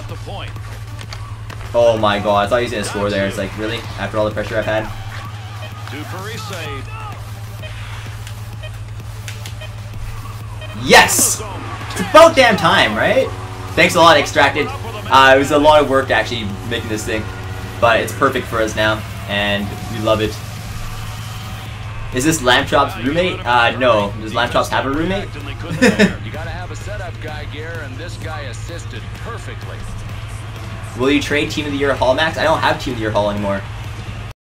at the point. Oh my god, I thought he was gonna score there. It's like, really? After all the pressure I've had? Yes! It's about damn time, right? Thanks a lot, Extracted. It was a lot of work actually making this thing, but it's perfect for us now, and we love it. Is this Lamb Chop's roommate? No. Does Lamb Chops have a roommate? You gotta have a setup guy gear, and this guy assisted perfectly. Will you trade Team of the Year Hall, Max? I don't have Team of the Year Hall anymore.